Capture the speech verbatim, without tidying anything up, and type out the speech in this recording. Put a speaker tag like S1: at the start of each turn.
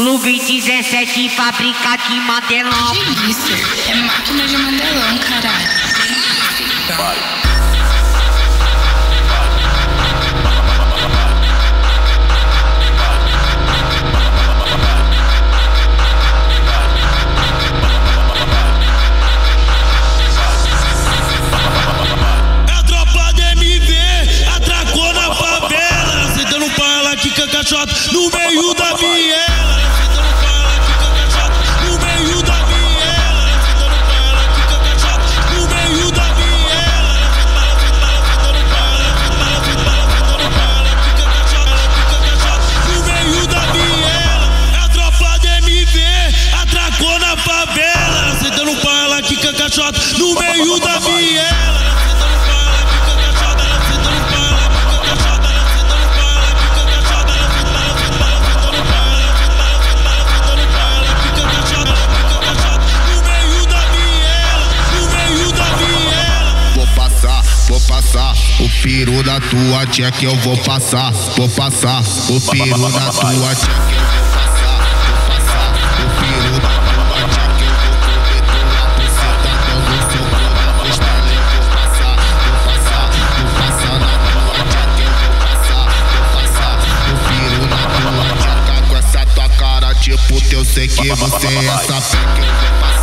S1: Clube dezessete, fábrica de Mandelão.
S2: Que isso? É máquina de Mandelão, caralho.
S3: Vai.
S4: No meio da viela, sentando fala que cacachota. No meio da viela, sentando fala que cacachota. No meio da viela, sentando fala, sentando fala que cacachota, que cacachota. No meio da viela, a tropa de M V atracou na favela, sentando fala que cacachota. No meio da viela.
S5: O peru da tua tia que eu vou passar, vou passar. O peru da tua tia que eu vou passar, vou passar. O peru da tua tia que eu vou comer tua buceta dando seu corpo. Estalei, vou passar, vou passar, vou passar na tua tia que eu vou passar, vou passar. O peru da tua tia com essa tua cara tipo teu sei que você é essa fé que eu vou passar.